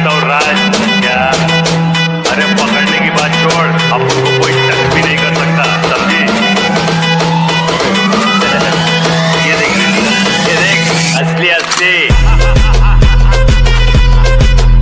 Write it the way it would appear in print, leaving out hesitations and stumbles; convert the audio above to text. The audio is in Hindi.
करता हूँ राज। क्या? अरे पकड़ने की बात छोड़,